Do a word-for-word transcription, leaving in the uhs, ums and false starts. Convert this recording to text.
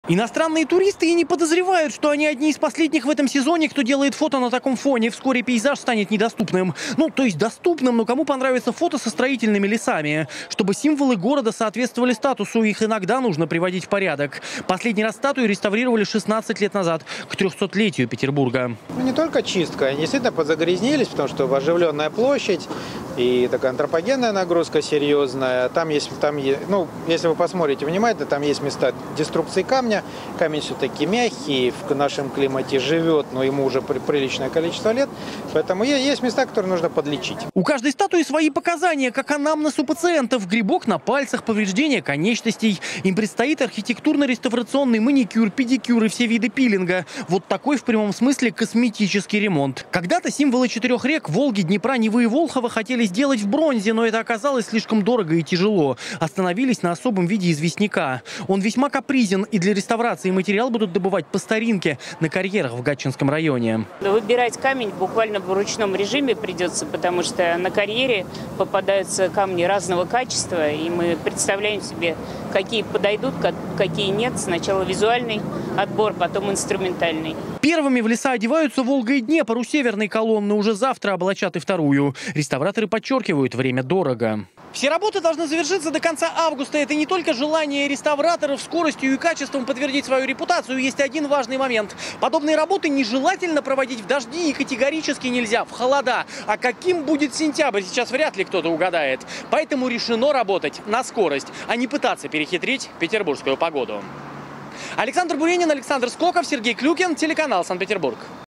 Иностранные туристы и не подозревают, что они одни из последних в этом сезоне, кто делает фото на таком фоне. Вскоре пейзаж станет недоступным. Ну, то есть доступным, но кому понравится фото со строительными лесами? Чтобы символы города соответствовали статусу, их иногда нужно приводить в порядок. Последний раз статую реставрировали шестнадцать лет назад, к трехсотлетию Петербурга. Ну, не только чистка, они действительно подзагрязнились, потому что оживленная площадь и такая антропогенная нагрузка серьезная. Там есть, там, ну, если вы посмотрите внимательно, там есть места деструкции камня. Камень все-таки мягкий, в нашем климате живет, но ему уже приличное количество лет. Поэтому есть места, которые нужно подлечить. У каждой статуи свои показания, как анамнез у пациентов. Грибок на пальцах, повреждение конечностей. Им предстоит архитектурно-реставрационный маникюр, педикюр и все виды пилинга. Вот такой в прямом смысле косметический ремонт. Когда-то символы четырех рек Волги, Днепра, Невы и Волхова хотели сделать в бронзе, но это оказалось слишком дорого и тяжело. Остановились на особом виде известняка. Он весьма капризен, и для реставрации материал будут добывать по старинке на карьерах в Гатчинском районе. Выбирать камень буквально в ручном режиме придется, потому что на карьере попадаются камни разного качества, и мы представляем себе, какие подойдут, какие нет. Сначала визуальный отбор, потом инструментальный. Первыми в леса одеваются Волга и Днепр. У северной колонны уже завтра облачат и вторую. Реставраторы подчеркивают, время дорого. Все работы должны завершиться до конца августа. Это не только желание реставраторов скоростью и качеством подтвердить свою репутацию. Есть один важный момент. Подобные работы нежелательно проводить в дожди и категорически нельзя в холода. А каким будет сентябрь, сейчас вряд ли кто-то угадает. Поэтому решено работать на скорость, а не пытаться перехитрить петербургскую погоду. Александр Буренин, Александр Скоков, Сергей Клюкин, телеканал Санкт-Петербург.